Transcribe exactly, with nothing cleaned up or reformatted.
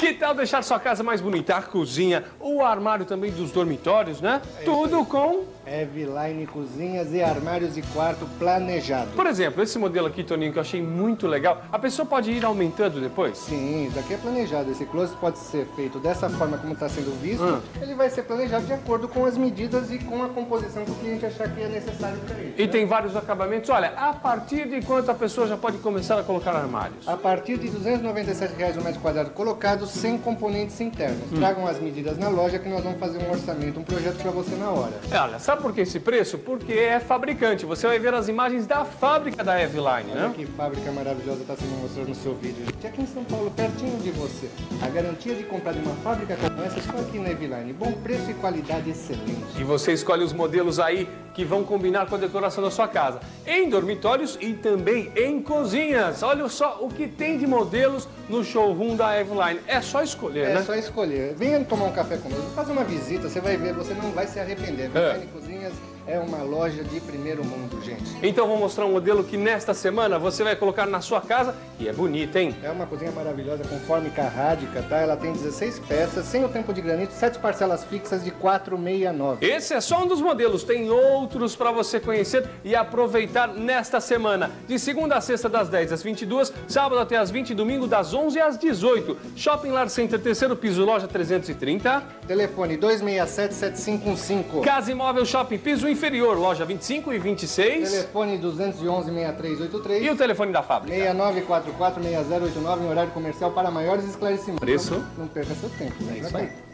Que tal deixar sua casa mais bonita? A cozinha, o armário também dos dormitórios, né? É Tudo com... Eveline Cozinhas e armários de quarto planejado. Por exemplo, esse modelo aqui, Toninho, que eu achei muito legal, a pessoa pode ir aumentando depois? Sim, isso aqui é planejado. Esse closet pode ser feito dessa forma como está sendo visto. Hum. Ele vai ser planejado de acordo com as medidas e com a composição que o cliente achar que é necessário para ele. E né? tem vários acabamentos. Olha, a partir de quanto a pessoa já pode começar a colocar armários? A partir de duzentos e noventa e sete reais o metro quadrado colocado, sem componentes internos. Hum. Tragam as medidas na loja que nós vamos fazer um orçamento, um projeto para você na hora. É, olha, sabe por que esse preço? Porque é fabricante. Você vai ver as imagens da fábrica da Eveline, né? Olha que fábrica maravilhosa está sendo mostrada no seu vídeo. Gente, aqui em São Paulo, pertinho de você. A garantia de comprar de uma fábrica como essa é só aqui na Eveline. Bom preço e qualidade excelente. E você escolhe os modelos aí que vão combinar com a decoração da sua casa. Em dormitórios e também em cozinhas. Olha só o que tem de modelos no showroom da Eveline. É só escolher, é né? É só escolher. Venha tomar um café conosco, fazer uma visita, você vai ver, você não vai se arrepender. Eveline é. Cozinhas é uma loja de primeiro mundo, gente. Então vou mostrar um modelo que nesta semana você vai colocar na sua casa e é bonita, hein? É uma cozinha maravilhosa com fórmica rádica, tá? Ela tem dezesseis peças, sem o tempo de granito, sete parcelas fixas de quatrocentos e sessenta e nove. Esse é só um dos modelos, tem outros para você conhecer e aproveitar nesta semana. De segunda a sexta, das dez às vinte e duas, sábado até às vinte, domingo das onze às dezoito. Shopping Lar Center, terceiro piso, loja trezentos e trinta. Telefone dois seis sete, sete cinco um cinco. Casa Imóvel Shopping, piso inferior, loja vinte e cinco e vinte e seis. Telefone duzentos e onze, sessenta e três oitenta e três. E o telefone da fábrica? seis nove quatro quatro, seis zero oito nove, em horário comercial para maiores esclarecimentos. Preço? Não, não perca seu tempo. É isso aí.